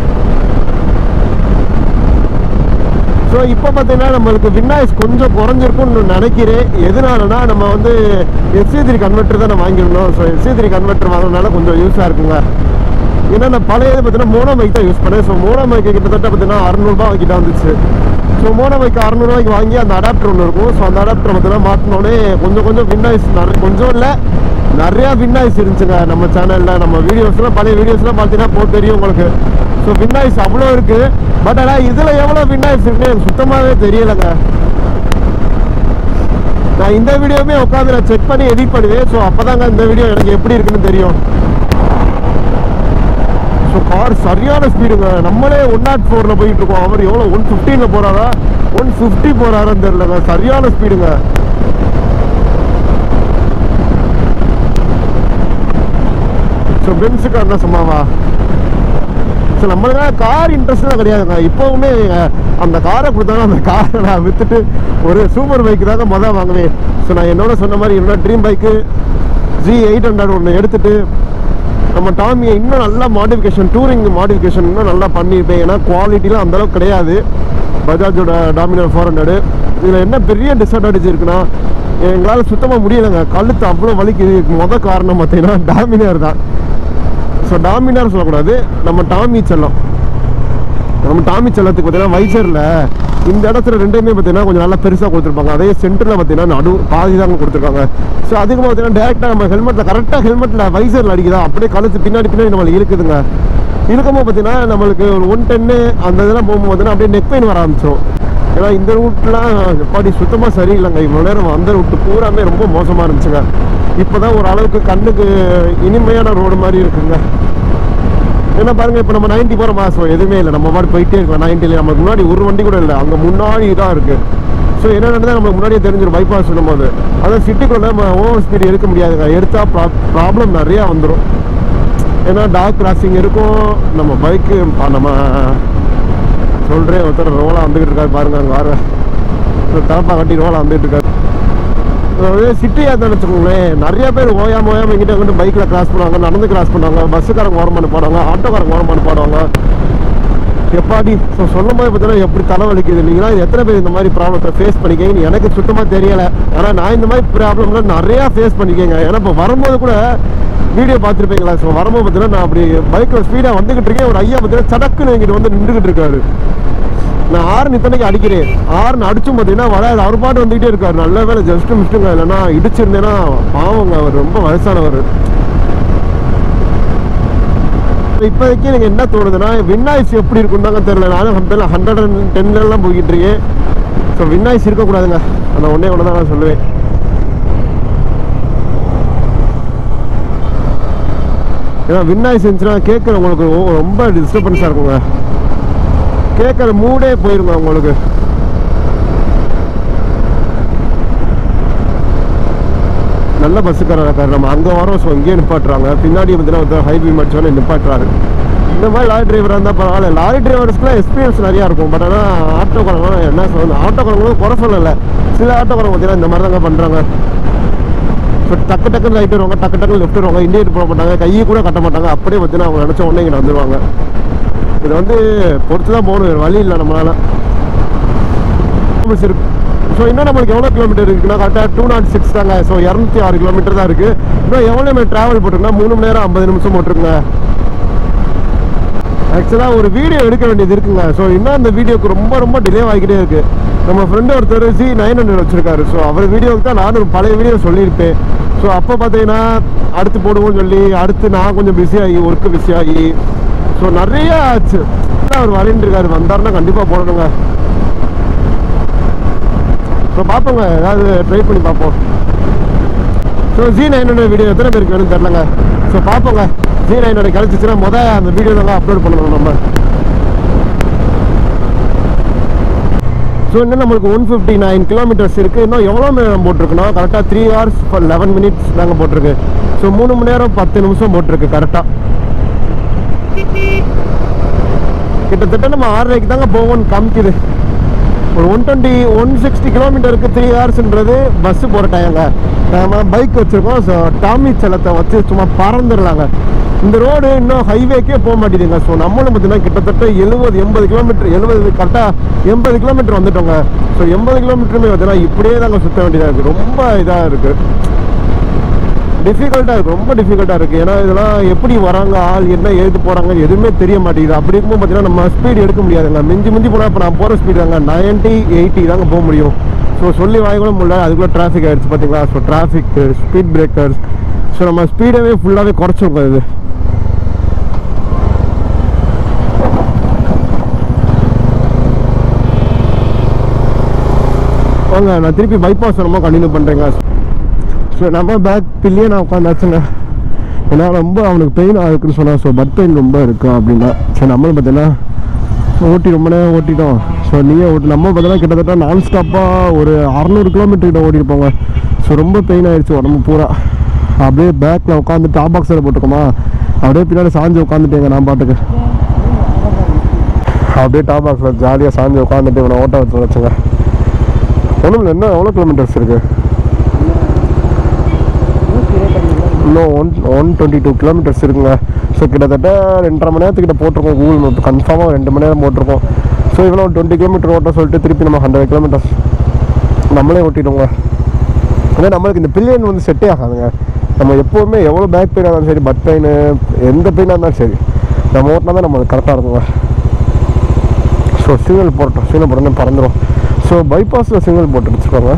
[SPEAKER 1] ஸோ இப்போ பார்த்தீங்கன்னா நம்மளுக்கு வின்னாய்ஸ் கொஞ்சம் குறைஞ்சிருக்கும்னு நினைக்கிறேன். எதனாலனா நம்ம வந்து FC3 கன்வெர்ட்டர் தான் நான் வாங்கியிருந்தோம். ஸோ FC3 கன்வெர்ட்டர் வாங்கினால கொஞ்சம் யூஸாக இருக்குங்க. ஏன்னா நான் பழைய பார்த்தீங்கன்னா மோனோ மைக் தான் யூஸ் பண்ணேன். ஸோ மோனோ மைக்கு கிட்டத்தட்ட பார்த்தீங்கன்னா 600 ரூபா கிட்ட வந்துச்சு. ஸோ மோனோ மைக்கு 600 ரூபாய்க்கு வாங்கி அந்த அடாப்டர் ஒன்று இருக்கும். ஸோ அந்த அடாப்டர் பார்த்தீங்கன்னா மாற்றினோடனே கொஞ்சம் வின்னாய்ஸ் கொஞ்சம் இல்லை நிறையா வின்னாய்ஸ் இருந்துச்சுங்க நம்ம சேனலில். நம்ம வீடியோஸ்லாம் பழைய வீடியோஸ்லாம் பார்த்தீங்கன்னா போட்டு தெரியும் உங்களுக்கு. ஸோ வின்னாய்ஸ் அவ்வளோ இருக்குது. பட் ஆனால் இதில் எவ்வளோ வின்னாய்ஸ் இருக்குன்னு எனக்கு சுத்தமாகவே தெரியலைங்க. நான் இந்த வீடியோவுமே உட்காந்து நான் செக் பண்ணி எடிட் பண்ணுவேன். ஸோ அப்போ தாங்க இந்த வீடியோ எனக்கு எப்படி இருக்குன்னு தெரியும். ஸோ கார் சரியான ஸ்பீடுங்க. நம்மளே 104 போயிட்டு இருக்கோம். அவர் எவ்வளோ 115 போகிறாரா 150 போகிறாரான்னு தெரியலங்க. சரியான ஸ்பீடுங்க. ஸோ பென்ஸுக்கு அந்த சும்மாவா. ஸோ நம்மளுக்கான கார் இன்ட்ரெஸ்ட்லாம் கிடையாதுங்க. இப்போவுமே அந்த காரை கொடுத்தாலும் அந்த காரை நான் விற்றுட்டு ஒரு சூப்பர் பைக்கு தாங்க மொதல் வாங்குவேன். ஸோ நான் என்னோட சொன்ன மாதிரி என்னோட ட்ரீம் பைக்கு G800 ஒன்று எடுத்துகிட்டு நம்ம டாமியை இன்னும் நல்லா மாடிஃபிகேஷன், டூரிங் மாடிஃபிகேஷன் இன்னும் நல்லா பண்ணியிருப்பேன். ஏன்னா குவாலிட்டிலாம் அந்தளவுக்கு கிடையாது பஜாஜோட டாமினர் 400. இதில் என்ன பெரிய டிஸ்அட்வான்டேஜ் இருக்குன்னா எங்களால் சுத்தமாக முடியலைங்க. கழுத்து அவ்வளோ வலிக்குது. மொதல் காரணம் பார்த்தீங்கன்னா டாமினர் தான். ஸோ டாமினர் சொல்லக்கூடாது, நம்ம டாமி செல்லம். நம்ம டாமி செல்லத்துக்கு பார்த்தீங்கன்னா வைசரில் இந்த இடத்துல ரெண்டுமே பார்த்தீங்கன்னா கொஞ்சம் நல்லா பெருசாக கொடுத்துருப்பாங்க. அதே சென்டரில் பார்த்தீங்கன்னா நடு பாதி தாங்க கொடுத்துருக்காங்க. ஸோ அதுக்கு பார்த்தீங்கன்னா டேரெக்டாக நம்ம ஹெல்மெட்டில் கரெக்டாக ஹெல்மெட்டில் வைசரில் அடிக்குதா அப்படியே கழுத்து பின்னாடி நம்மளுக்கு இருக்குதுங்க. இருக்கும்போது பார்த்தீங்கன்னா நம்மளுக்கு ஒரு 110 அந்த இதெல்லாம் போகும்போது பார்த்தீங்கன்னா அப்படியே நெக் பெயின் வர ஆரம்பிச்சிடும். ஏன்னா இந்த ரூட்லாம் எப்பாடி சுத்தமாக சரியில்லைங்க. இவ்வளோ நேரம் அந்த ரூட்டு பூராமே ரொம்ப மோசமாக இருந்துச்சுங்க. இப்போ தான் ஒரு அளவுக்கு கண்ணுக்கு இனிமையான ரோடு மாதிரி இருக்குங்க. ஏன்னா பாருங்கள், இப்போ நம்ம 90 போகிற மாதம் எதுவுமே இல்லை, நம்ம மாதிரி போயிட்டே இருக்கலாம். 90 நமக்கு முன்னாடி ஒரு வண்டி கூட இல்லை, அங்கே முன்னாடி தான் இருக்குது. ஸோ என்ன நடந்தால் நமக்கு முன்னாடியே தெரிஞ்சிடும் பைபாஸ் சொல்லும்போது. அதான் சிட்டிக்குள்ளே நம்ம ஓவர் ஸ்பீடு எடுக்க முடியாதுங்க. எடுத்தால் ப்ராப்ளம் நிறையா வந்துடும். ஏன்னா டாக் கிராசிங் இருக்கும். நம்ம பைக்கு நம்ம சொல்கிறேன், ஒருத்தர் ரோலாக வந்துக்கிட்டு இருக்காரு பாருங்கள். அங்கே வர தலப்பா கட்டி ரோலாக வந்துட்டு இருக்காரு. சிட்டியாக தான் வச்சுக்கோங்களேன். நிறைய பேர் ஓயாமல் எங்கிட்ட வந்து பைக்கில் கிராஸ் பண்ணுவாங்க, நடந்து கிராஸ் பண்ணுவாங்க, பஸ்ஸுக்காரங்க ஓரமான பாடுவாங்க, ஆட்டோக்காரங்க ஓரமான பாடுவாங்க. எப்பாடி ஸோ சொல்லும் போது பார்த்தீங்கன்னா எப்படி தலைவலிக்குது. நீங்களா எத்தனை பேர் இந்த மாதிரி ப்ராப்ளத்தை ஃபேஸ் பண்ணிக்கீங்கன்னு எனக்கு சுத்தமாக தெரியலை. ஆனால் நான் இந்த மாதிரி ப்ராப்ளம்லாம் நிறையா ஃபேஸ் பண்ணிக்கேங்க. ஏன்னா இப்போ வரும்போது கூட வீடியோ பார்த்துருப்பீங்களா? ஸோ வரும்போது பார்த்தீங்கன்னா நான் அப்படி பைக்கில் ஸ்பீடாக வந்துக்கிட்டு இருக்கேன். ஒரு ஐயா பார்த்தீங்கன்னா சடக்குன்னு எங்கிட்ட வந்து நின்றுக்கிட்டு இருக்காரு. நான் ஆறு இத்தனைக்கு அடிக்கிறேன். ஆறுன்னு அடிச்சும் பார்த்தீங்கன்னா வராது. அவர் பாட்டு வந்துக்கிட்டே இருக்காரு. நல்ல வேலை ஜஸ்ட்டு மிஸ்ட்டுங்க. இல்லைன்னா இடிச்சிருந்தேன்னா பாவங்க, அவர் ரொம்ப வயசானவர். இப்போதைக்கு எனக்கு என்ன தோணுதுன்னா வின்னாய்ஸ் எப்படி இருக்குன்னு தாங்க தெரியல. நானும் 110 போய்கிட்டு இருக்கேன். ஸோ வின்னாய்ஸ் இருக்கக்கூடாதுங்க. அந்த ஒன்றே ஒன்று தான் நான் சொல்லுவேன். ஏன்னா வின்னாய்ஸ் இருந்துச்சுன்னா கேட்குறவங்களுக்கு ரொம்ப டிஸ்டர்பன்ஸாக இருக்குங்க. கேட்குற மூடே போயிருங்க உங்களுக்கு. நல்ல பஸ்ஸுக்காரர் நம்ம அங்கே வரோம். ஸோ இங்கேயே நிப்பாட்டுறாங்க. பின்னாடி பார்த்தீங்கன்னா ஹைவே மடிச்சோன்னு நிப்பாட்டுறாரு. இந்த மாதிரி லாரி டிரைவராக இருந்தால் பரவாயில்ல. லாரி டிரைவர்ஸ்க்குலாம் எக்ஸ்பீரியன்ஸ் நிறையா இருக்கும். பட் ஆனால் ஆட்டோக்காரங்களாம் என்ன சொல்லுங்கள், ஆட்டோக்காரங்களும் குறை சொல்லலை. சில ஆட்டோக்காரங்க பார்த்தீங்கன்னா இந்த மாதிரி தாங்க பண்ணுறாங்க. ஸோ டக்கு டக்குன்னு ரைட் வருவாங்க, டக்கு டக்குன்னு லெஃப்ட் வருவாங்க, இண்டிகேட் போட மாட்டாங்க, கையை கூட கட்ட மாட்டாங்க. அப்படியே பார்த்தீங்கன்னா அவங்க நினச்ச உடனே இங்கே வந்துடுவாங்க. இது வந்து பொறுத்து தான் போகணும், வழி இல்லை நம்மளால. இருக்கு. ஸோ இன்னும் நம்மளுக்கு எவ்வளோ கிலோமீட்டர் இருக்குன்னா கரெக்டாக 206 தாங்க. ஸோ 206 கிலோமீட்டர் தான் இருக்குது. இன்னும் எவ்வளோ நம்ம ட்ராவல் போட்டிருக்குன்னா 3 மணி நேரம் 50 நிமிஷம் போட்டிருக்குங்க. ஆக்சுவலாக ஒரு வீடியோ எடுக்க வேண்டியது இருக்குங்க. ஸோ இன்னும் அந்த வீடியோக்கு ரொம்ப ரொம்ப டிலே ஆகிக்கிட்டே இருக்குது. நம்ம ஃப்ரெண்டு ஒருத்தர் C900 வச்சுருக்காரு. ஸோ அவர் வீடியோவுக்கு தான் நானும் ஒரு பழைய வீடியோ சொல்லியிருப்பேன். ஸோ அப்போ பார்த்தீங்கன்னா அடுத்து போடுவோம்னு சொல்லி அடுத்து நான் கொஞ்சம் பிஸியாகி ஒர்க்கு பிஸியாகி ஸோ நிறையா ஆச்சு. அவர் வரையின்னு இருக்காரு. வந்தாருன்னா கண்டிப்பாக போடணுங்க. ஸோ பார்ப்போங்க, ஏதாவது ட்ரை பண்ணி பார்ப்போம். ஸோ C900 வீடியோ எத்தனை பேருக்கு வேணும்னு தெரிலங்க. ஸோ பார்ப்போங்க. C900 கிடச்சிச்சுன்னா அந்த வீடியோ தாங்க அப்லோட் பண்ணணும் நம்ம. ஸோ இன்னும் நம்மளுக்கு 159 கிலோமீட்டர்ஸ் இருக்குது. இன்னும் எவ்வளோ நேரம் போட்டிருக்குன்னா கரெக்டாக 3 hours 11 minutes தாங்க போட்டிருக்கு. ஸோ 3 மணி நேரம் 10 நிமிஷம் போட்டிருக்கு கரெக்டாக. கிட்டத்தட்ட நம்ம 6:30க்கு தாங்க போவோம்னு காமிக்குது. ஒரு 160 கிலோமீட்டருக்கு 3 ஹவர்ஸ்ன்றது பஸ்ஸு போகிற டைங்க. நம்ம பைக் வச்சுருக்கோம். ஸோ டாமி செலத்தை வச்சு சும்மா பறந்துடலாங்க. இந்த ரோடு இன்னும் ஹைவேக்கே போக மாட்டேங்குதுங்க. ஸோ நம்மளும் பார்த்தீங்கன்னா கிட்டத்தட்ட 70-80 கிலோமீட்டர் 70 கரெக்டாக 80 கிலோமீட்டர் வந்துட்டோங்க. ஸோ 80 கிலோமீட்டருமே பார்த்தீங்கன்னா இப்படியே தாங்க சுற்ற வேண்டியதாக இருக்குது. ரொம்ப இதாக இருக்குது, டிஃபிகல்ட்டாக இருக்குது, ரொம்ப டிஃபிகல்ட்டாக இருக்குது. ஏன்னா இதெல்லாம் எப்படி வராங்க, ஆள் என்ன எழுதி போகிறாங்க எதுவுமே தெரிய மாட்டேங்குது. அப்படி இருக்கும்போது பார்த்தீங்கன்னா நம்ம ஸ்பீடு எடுக்க முடியாதுங்க. மிஞ்சி போனால் இப்போ நான் போகிற ஸ்பீடு தாங்க 90-80 தாங்க போக முடியும். ஸோ சொல்லி வாங்க கூட முடியல. அதுக்குள்ளே டிராஃபிக் ஆகிடுச்சு பார்த்தீங்களா. ஸோ டிராஃபிக்கு, ஸ்பீட் பிரேக்கர்ஸ், ஸோ நம்ம ஸ்பீடவே ஃபுல்லாகவே குறைச்சிருக்கோம். இது வாங்க நான் திருப்பி பைபாஸ் நம்ம கண்டினியூ பண்ணுறேங்க. ஸோ நம்ம பேக் பில்லியே நான் உட்காந்தாச்சுங்க. ஏன்னா ரொம்ப அவனுக்கு பெயின் ஆகுதுன்னு சொன்னால். ஸோ பட் பெயின் ரொம்ப இருக்கும் அப்படின்னா. சரி நம்மளும் பார்த்தீங்கன்னா ரொம்ப நேரம் ஓட்டிட்டோம். ஸோ நீயே நம்ம பார்த்தீங்கன்னா கிட்டத்தட்ட நான் ஸ்டாப்பாக ஒரு 600 கிலோமீட்டர் கிட்ட ஓட்டிருப்போங்க. ஸோ ரொம்ப பெயின் ஆகிடுச்சு உடம்பு பூரா. அப்படியே பேக்கில் உட்காந்து டாப் பாக்ஸில் போட்டுக்கோமா, அப்படியே பின்னாடி சாஞ்சு உட்காந்துட்டேங்க. நான் பாட்டுக்கு அப்படியே டாப் பாக்ஸில் ஜாலியாக சாஞ்சு உட்காந்துட்டு இவனை ஓட்ட வச்சுங்க. ஒன்றும் இல்லை. என்ன எவ்வளோ கிலோமீட்டர்ஸ் இருக்குது? இன்னும் 122 கிலோமீட்டர்ஸ் இருக்குங்க. ஸோ கிட்டத்தட்ட 2.5 மணி நேரத்துக்கிட்ட போட்டிருக்கோம். கூகுள் மேப் கன்ஃபார்மாக 2 மணி நேரம் போட்டிருக்கோம். ஸோ இவ்வளோ 20 கிலோமீட்டர் ஓட்ட சொல்லிட்டு திருப்பி நம்ம 100 கிலோமீட்டர்ஸ் நம்மளே ஓட்டிடுவோங்க. ஆனால் நம்மளுக்கு இந்த பில்லியன் வந்து செட்டே ஆகாதுங்க. நம்ம எப்போவுமே எவ்வளோ பேக் பெயினாக இருந்தாலும் சரி, பட் பெயின், எந்த பெயினாக இருந்தாலும் சரி, நம்ம ஓட்டினா தான் நம்மளுக்கு கரெக்டாக இருக்குங்க. ஸோ சிக்னல் போட்டோன்னே பறந்துடும். ஸோ பைபாஸில் சிக்னல் போட்டு வச்சுருக்காங்க.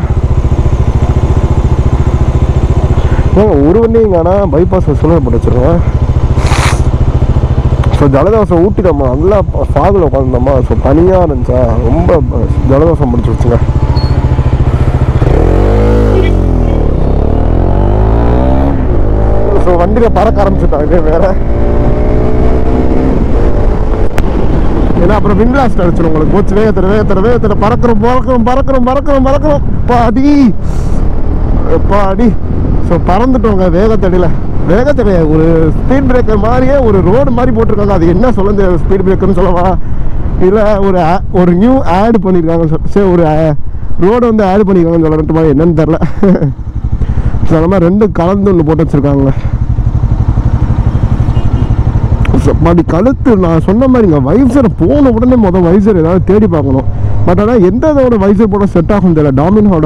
[SPEAKER 1] ஒரு வண்டிங்க. ஆனால் பைபாஸில் சிக்னல் போட்டு வச்சுருக்கோங்க. ஸோ ஜலதோஷம் ஊட்டிட்டோம்மா, நல்லா ஃபாகில் உட்காந்துட்டோம்மா. ஸோ பனியாக இருந்துச்சா, ரொம்ப ஜலதோஷம் பிடிச்சி வச்சுங்க. ஸோ வண்டியில் பறக்க ஆரம்பிச்சுட்டாங்க வேற. ஏன்னா அப்புறம் விண்ட்லாஸ்ட் அடிச்சிடும் உங்களுக்கு. போச்சு வேகத்தில் பறக்கிறோம் பாடி. ஸோ பறந்துட்டோங்க வேகத்தடையில ஒரு ஸ்பீட் பிரேக்கர் மாதிரியே ஒரு ரோடு மாதிரி போட்டிருக்காங்க. அது என்ன சொல்ல, ஸ்பீட் பிரேக்கர்னு சொல்லவா இல்லை ஒரு நியூ ஆட் பண்ணியிருக்காங்க. சரி ஒரு ரோடு வந்து ஆட் பண்ணியிருக்காங்கன்னு சொல்லட்டுமா என்னன்னு தெரில. ஸோ அந்த மாதிரி 2 கலந்து ஒன்று போட்டு வச்சுருக்காங்க. அப்படி கழுத்து நான் சொன்ன மாதிரிங்க வைசர் போன உடனே வைசர் ஏதாவது தேடி பார்க்கணும். பட் ஆனால் எந்த இதோட வைசர் போட செட் ஆகும் தெரியல. டாமினோட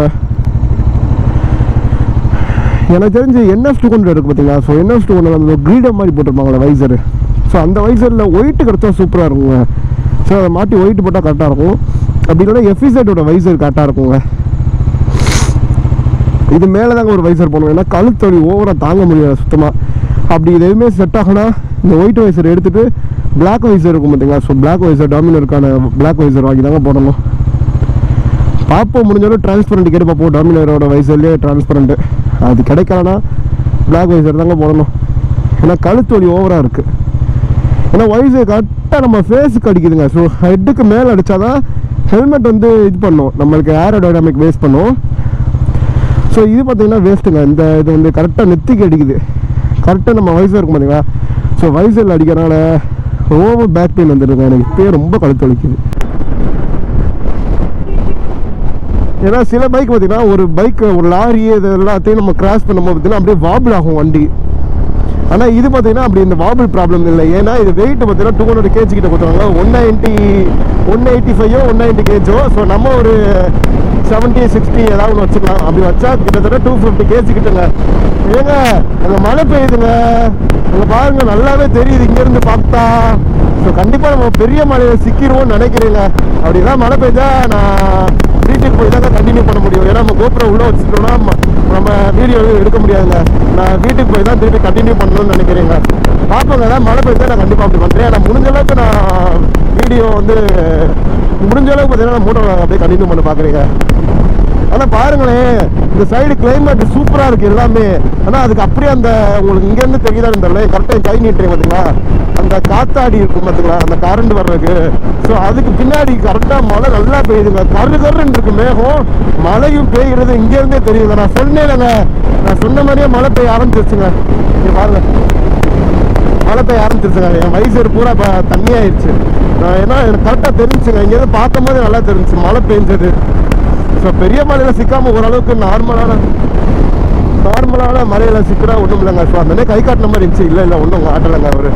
[SPEAKER 1] எனக்கு தெரிஞ்சு NF200 இருக்குது பார்த்தீங்களா. ஸோ NF200 அந்த கிரீடம் மாதிரி போட்டிருப்பாங்களே வைசரு. ஸோ அந்த வைசரில் ஒயிட்டு கிடச்சா சூப்பராக இருக்குங்க. ஸோ அதை மாட்டி ஒயிட்டு போட்டால் கரெக்டாக இருக்கும். அப்படி இல்லைன்னா FZ வைசர் கரெக்டாக இருக்குங்க. இது மேலே தாங்க ஒரு வைசர் போடணும். ஏன்னா கழுத்தொலி ஓவராக தாங்க முடியாது சுத்தமாக. அப்படி இது எதுவுமே செட் ஆகுனா இந்த ஒயிட் வைசர் எடுத்துகிட்டு பிளாக் வைசர் இருக்கும் பார்த்தீங்களா. ஸோ பிளாக் வைசர் டாமினருக்கான பிளாக் வைசர் வாங்கி தாங்க போடணும். பார்ப்போம், முடிஞ்சாலும் டிரான்ஸ்பரண்ட் கேட்டு பார்ப்போம். டாமினரோட வைசர்லேயே டிரான்ஸ்பரண்ட்டு அது கிடைக்கலன்னா பிளாக் வைசர் தாங்க போடணும். ஏன்னா கழுத்தொலி ஓவராக இருக்குது. ஏன்னா வைசர் கரெக்டாக நம்ம ஃபேஸுக்கு அடிக்குதுங்க. ஸோ ஹெட்டுக்கு மேலே அடித்தா தான் ஹெல்மெட் வந்து இது பண்ணும், நம்மளுக்கு ஏரோடைனாமிக் வேஸ்ட் பண்ணும். ஸோ இது பார்த்தீங்கன்னா வேஸ்ட்டுங்க. இந்த இது வந்து கரெக்டாக நெத்திக்கு அடிக்குது. கரெக்டாக நம்ம வைசர் இருக்கும் பார்த்தீங்களா. ஸோ வைசரில் அடிக்கிறனால ஓவர் பேக் பெயின் வந்துடுங்க. எனக்கு இப்போயே ரொம்ப கழுத்து வலிக்குது. ஏன்னா சில பைக் பார்த்தீங்கன்னா ஒரு பைக் ஒரு லாரி இது எல்லாத்தையும் நம்ம கிராஸ் பண்ணும்போது பார்த்தீங்கன்னா அப்படியே வாபிள் ஆகும் வண்டி. ஆனால் இது பார்த்தீங்கன்னா அப்படி இந்த வாபிள் ப்ராப்ளம் இல்லை. ஏன்னா இது வெயிட் பார்த்தீங்கன்னா 200 kg கிட்ட கொடுத்துருவாங்க. 185 190 kg. ஸோ நம்ம ஒரு 70 60 ஏதாவது ஒன்று வச்சுக்கலாம். அப்படி வச்சா கிட்டத்தட்ட 250 kg கிட்டங்க. ஏங்க அங்கே மழை பெய்யுதுங்க, அங்கே பாருங்க நல்லாவே தெரியுது இங்கேருந்து பார்த்தா. ஸோ கண்டிப்பாக நம்ம பெரிய மழையை சிக்கிடுவோம்னு நினைக்கிறீங்க. அப்படிதான் மழை பெய்ஞ்சா நான் வீட்டுக்கு போய் தாங்க கண்டினியூ பண்ண முடியும். ஏன்னா நம்ம கோபுரம் உள்ளே வச்சுட்டோம்னா நம்ம வீடியோ எடுக்க முடியாதுங்க. நான் வீட்டுக்கு போய் தான் திருப்பி கண்டினியூ பண்ணணும்னு நினைக்கிறேங்க. பார்ப்போங்க, ஏதாவது மழை பெய்ஞ்சா நான் கண்டிப்பாக அப்படி பண்ணுறேன். நான் முடிஞ்ச அளவுக்கு நான் வீடியோ வந்து முடிஞ்ச அளவுக்கு பார்த்தீங்கன்னா நான் மூட்டை அப்படியே கண்டினியூ பண்ண பார்க்குறீங்க. ஆனால் பாருங்களேன், இந்த சைடு கிளைமேட் சூப்பராக இருக்குது எல்லாமே. ஆனால் அதுக்கு அப்படியே அந்த உங்களுக்கு இங்கேருந்து தெரியுதான்னு தெரியல, கரெக்டாக கை நீட்டுறேன் பார்த்தீங்களா, அந்த காத்தாடி இருக்கும் பார்த்தீங்களா, அந்த கரண்ட் வர்றதுக்கு. ஸோ அதுக்கு பின்னாடி கரெக்டாக மழை நல்லா பெய்யுதுங்க. கருன்னு இருக்கு மேகம், மழையும் பெய்கிறது இங்கேருந்தே தெரியுதுங்க. நான் சொன்னேன்லங்க, நான் சொன்ன மாதிரியே மழை பெய்ய ஆரம்பிச்சிருச்சுங்க. இங்கே பாருங்க, மழை பெய்ய ஆரம்பிச்சிருச்சுங்க. என் வைசர் பூரா இப்போ தண்ணி ஆயிடுச்சு. ஏன்னா எனக்கு கரெக்டாக தெரிஞ்சுங்க, இங்கேருந்து பார்க்கும் போது நல்லா தெரிஞ்சிச்சு மழை பெஞ்சது. ஸோ பெரிய மலையில் சிக்காமல் ஓரளவுக்கு நார்மலான மலையில் சிக்கிறா ஒன்றும் இல்லைங்க. ஸோ அந்த கை காட்டின மாதிரி இருந்துச்சு. இல்லை ஒன்றும் ஆட்டலைங்க அவர்.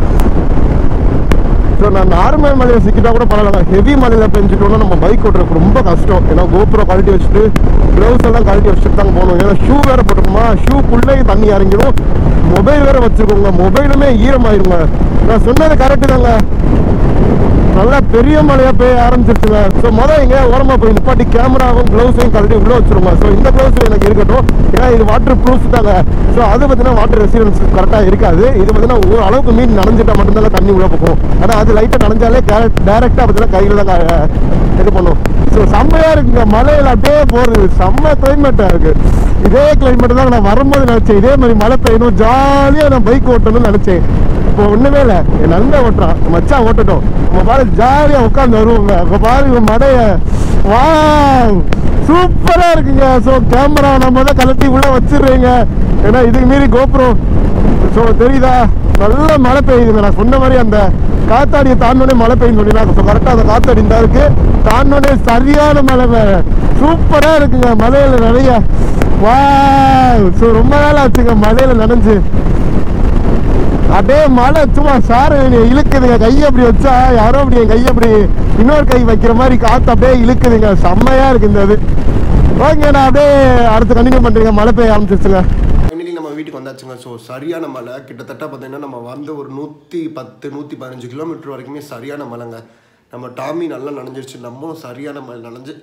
[SPEAKER 1] ஸோ நான் நார்மல் மலையில் சிக்கிட்டா கூட பரவாயில்லைங்க. ஹெவி மலையில் பெஞ்சிட்டோம்னா நம்ம பைக் ஓட்டுறதுக்கு ரொம்ப கஷ்டம். ஏன்னா கோபுரம் கழட்டி வச்சுட்டு க்ளவுஸ் எல்லாம் கழட்டி வச்சுட்டு தாங்க போகணும். ஏன்னா ஷூ வேறு போட்டுக்கோமா, ஷூக்குள்ளேயும் தண்ணி இறங்கிடும். மொபைல் வேறு வச்சுருக்கோங்க, மொபைலுமே ஈரமாயிருங்க. நான் சொன்னது கரெக்டு தாங்க. நல்லா பெரிய மழையாக பெய்ய ஆரம்பிச்சிருச்சுங்க. ஸோ எங்கே ஓரமாக போய் நிப்பாட்டி கேமராவும் க்ளவுஸையும் கழட்டி உள்ளே வச்சுருங்க. ஸோ இந்த க்ளவுஸ் எனக்கு இருக்கட்டும், ஏன்னா இது வாட்டர் ப்ரூஃப் தாங்க. ஸோ அது பார்த்தீங்கன்னா வாட்டர் ரெசிஸ்டன்ஸ் கரெக்டாக இருக்காது. இது பார்த்தீங்கன்னா ஒரு அளவுக்கு மீன் நனைஞ்சிட்டா மட்டும்தான் தண்ணி உள்ளே போகும். ஆனால் அது லைட்டாக நனைஞ்சாலே டேரெக்டாக பார்த்தீங்கன்னா கையில் தான் இது பண்ணும். ஸோ செம்மையாக இருக்குங்க, மழையில் அப்படியே போகிறது. செம்ம கிளைமேட்டாக இருக்குது. இதே கிளைமேட்டு தான் நான் வரும்போது நினச்சேன். இதே மாதிரி மழை பெய்யணும், ஜாலியாக நான் பைக் ஓட்டணும்னு நினச்சேன். இப்போ ஒன்றுமே இல்லை, என் நண்பன் ஓட்டுறான், மச்சான் ஓட்டட்டும், நம்ம பாரு ஜாலியாக உட்காந்து வருவோங்க. இப்போ பாருங்க மடைய, வா சூப்பராக இருக்குங்க. ஸோ கேமரா நம்ம தான் கலட்டி உள்ளே வச்சிடுறீங்க. ஏன்னா இதுக்கு மீறி கோபுரம். ஸோ தெரியுதா, நல்லா மழை பெய்யுதுங்க. நான் சொன்ன மாதிரி அந்த காத்தாடியை தாண்டோடனே மழை பெய்யும் சொல்லிடுறாங்க. ஸோ கரெக்டாக அந்த காத்தாடி இந்த இருக்கு, தாண்டோடனே சரியான மழை வேறு. சூப்பராக இருக்குங்க மலையில் நிறைய. வா ஸோ ரொம்ப நாள் ஆச்சுங்க மலையில் நனைஞ்சு. அப்படியே மழை சும்மா சாரு இழுக்குதுங்க. கையை அப்படி வச்சா யாரோ அப்படி என் கையை அப்படி இன்னொரு கை வைக்கிற மாதிரி காற்று அப்படியே இழுக்குதுங்க. செம்மையா இருக்கு இந்த இது. ஓகே, நான் அப்படியே அடுத்து கண்டினியூ பண்ணுறேங்க. மழை பெய்ய ஆரம்பிச்சிருச்சுங்க.
[SPEAKER 3] ஃபைனலி நம்ம வீட்டுக்கு வந்தாச்சுங்க. ஸோ சரியான மழை, கிட்டத்தட்ட பார்த்தீங்கன்னா நம்ம வந்து ஒரு 110 115 கிலோமீட்டர் வரைக்குமே சரியான மழைங்க. நம்ம டாமி நல்லா நனைஞ்சிருச்சு, நம்மளும் சரியான மழை நனைஞ்சு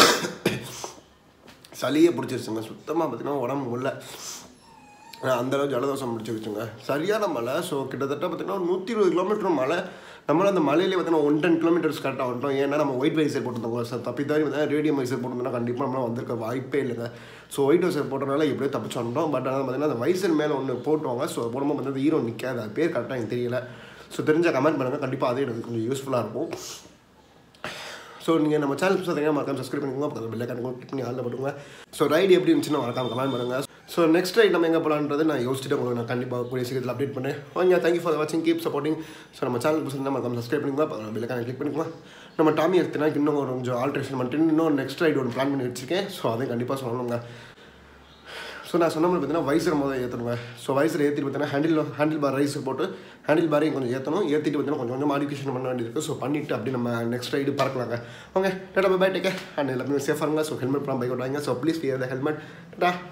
[SPEAKER 3] சளியே பிடிச்சிருச்சுங்க. சுத்தமாக பார்த்தீங்கன்னா உடம்பு முடியல, அந்தளவு ஜலதோஷம் பிடிச்சிருச்சுங்க. சரியான மழை. ஸோ கிட்டத்தட்ட பார்த்தீங்கன்னா 120 கிலோமீட்டர் மழை. நம்மளும் அந்த மலையிலே பார்த்தீங்கன்னா 110 கிலோமீட்டர்ஸ் கரெக்டாக வந்துட்டோம். ஏன்னா நம்ம ஒயிட் வைசர் போட்டுருந்தோம். ஸோ தப்பி தவிர பார்த்தீங்கன்னா ரேடியம் வைசர் போட்டிருந்தோம்னா கண்டிப்பாக நம்மளால் வந்திருக்க வாய்ப்பே இல்லைங்க. ஸோ ஒயிட் வைசர் போட்டனால எப்படியோ தப்பிச்சு வந்துட்டோம். பட் ஆனால் பார்த்தீங்கன்னா அந்த வைசர் மேலே ஒன்று போட்டுவாங்க. ஸோ போடும்போது பார்த்தீங்கன்னா ஹீரோ நிற்காது, அது பேர் கரெக்டாக எனக்கு தெரியல. ஸோ தெரிஞ்சால் கமெண்ட் பண்ணுங்கள், கண்டிப்பாக அதே எனக்கு கொஞ்சம் யூஸ்ஃபுல்லாக இருக்கும். ஸோ நீங்கள் நம்ம சேனல் பார்த்தீங்கன்னா மறக்காம சப்ஸ்கிரைப் பண்ணிக்கோங்க, பக்கத்தில் பெல் ஐக்கான் கிளிக் பண்ணி ஆளில் போட்டுங்க. ஸோ ரைடு எப்படி இருந்துச்சுன்னா மறக்காம கமெண்ட் பண்ணுங்கள். ஸோ நெக்ஸ்ட் ரைட் நம்ம எங்கே போகலான்றது நான் யோசிச்சுட்டு உங்களுக்கு நான் கண்டிப்பாக கூடிய சீக்கிரத்தில் அப்டேட் பண்ணேன். ஓகே, தேங்க்யூ ஃபார் வாட்சிங், கீப் சப்போர்ட்டிங். ஸோ நம்ம சேனல் பார்த்தீங்கன்னா மறக்காம சப்ஸ்கிரைப் பண்ணிக்கோங்க, பக்கத்தில் பெல் ஐக்கான் கிளிக் பண்ணிக்கோங்க. நம்ம டாமி எடுத்துனா இன்னும் கொஞ்சம் ஆல்ட்ரேஷன் பண்ணிட்டு இன்னும் நெக்ஸ்ட் ரைடு ஒன்று பிளான் பண்ணி வச்சுருக்கேன். ஸோ அதையும் கண்டிப்பாக சொல்லணுங்க. ஸோ நான் சொன்ன மாதிரி பார்த்தீங்கன்னா வைசர் முதல்ல ஏற்றணுங்க. ஸோ வைசர் ஏற்றிட்டு பார்த்தீங்கன்னா ஹேண்டில் பார் ரைஸர் போட்டு ஹேண்டில் பாரையும் கொஞ்சம் ஏற்றணும். ஏற்றிட்டு பார்த்தீங்கன்னா கொஞ்சம் மாடிஃபிகேஷன் பண்ண வேண்டியிருக்கு. ஸோ பண்ணிவிட்டு அப்படி நம்ம நெக்ஸ்ட் ரைடு பறக்கலாங்க. Okay tata bye take care and எல்லாமே சேஃபாக இருங்க. ஸோ ஹெல்மெட் பண்ணால் பைக் ஓட்டுவாங்க. So please wear the helmet. Tata.